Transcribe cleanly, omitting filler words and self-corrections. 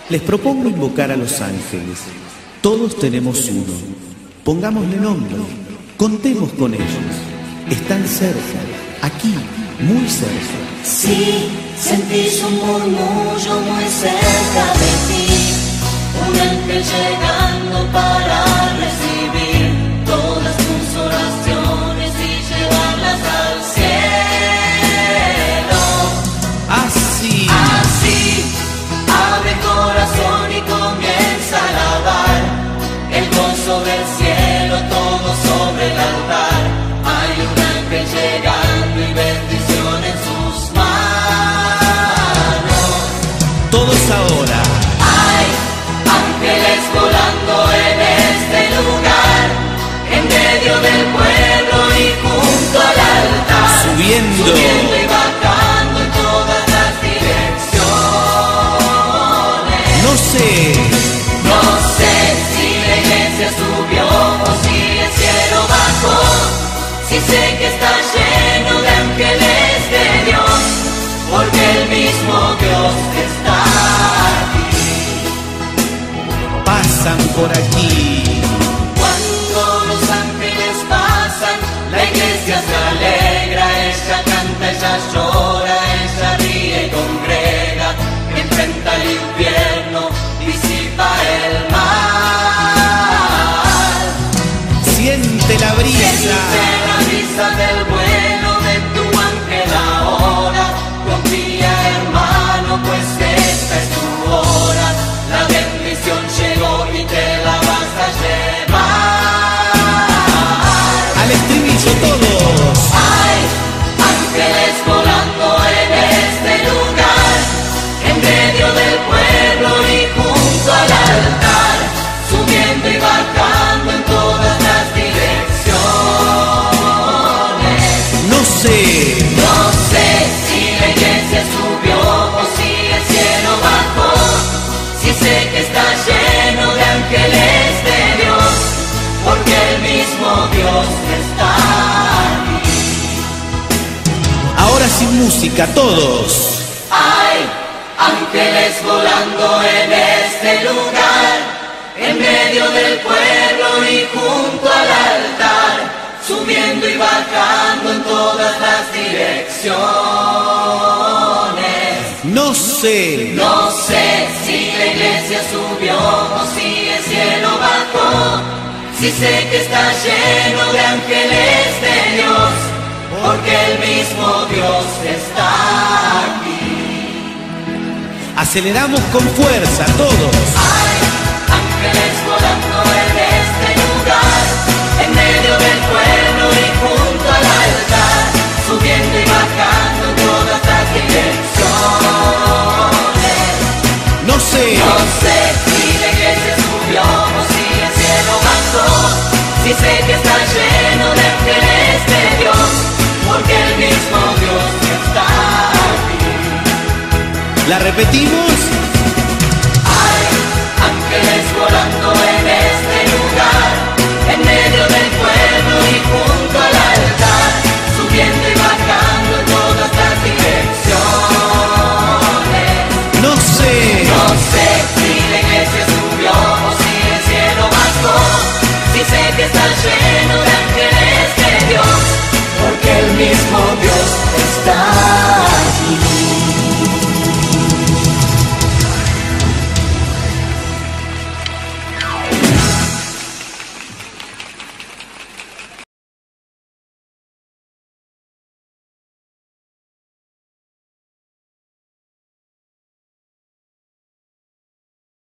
Les propongo invocar a los ángeles. Todos tenemos uno. Pongámosle nombre. Contemos con ellos. Están cerca, aquí, muy cerca. Si sentís un murmullo muy cerca de ti, un ángel llegando para recibir todas tus oraciones y llevarlas al cielo. Así. Así, abre corazón y comienza a alabar el gozo del cielo, todo sobre el altar. Hay un ángel llegando y bendición en sus manos. Todos ahora. Hay ángeles volando en este lugar, en medio del pueblo y junto al altar, Subiendo y bajando en todas las direcciones. No sé si la iglesia subió o si el cielo bajó. Si sé que está lleno de ángeles de Dios, porque el mismo Dios está aquí. pasan por aquí. Cuando los ángeles pasan, la iglesia se alegra, ella canta, ella llora, ella ríe y congrega, enfrenta el infierno, disipa el mal. Siente la brisa. Siente la brisa del vuelo de tu ángel ahora. Confía, hermano, pues esta es tu hora. La bendición llegó y te la vas a llevar. Al estribillo todos. Hay ángeles volando en este lugar, en medio del pueblo y junto al altar, subiendo y bajando en todas las direcciones. No sé si la iglesia subió o si el cielo bajó. Si sé que está lleno de ángeles de Dios, porque el mismo Dios está aquí. Ahora sin música, todos. Hay ángeles volando en este lugar, en medio del pueblo y junto al altar, subiendo y bajando en todas las direcciones. No sé si la iglesia subió o si el cielo bajó. Si sé que está lleno de ángeles de Dios, porque el mismo Dios está aquí. aceleramos con fuerza, todos. Hay ángeles volando en este lugar, en medio del pueblo y junto al altar, subiendo y bajando en todas las direcciones. No sé si la iglesia subió o si el cielo bajó. Si sé que está lleno de ángeles de Dios, porque el mismo Dios está aquí. ¿La repetimos? Hay ángeles volando en este lugar, en medio del pueblo y junto al altar, subiendo y bajando en todas las direcciones. No sé Si la iglesia subió o si el cielo bajó. Si sé que está lleno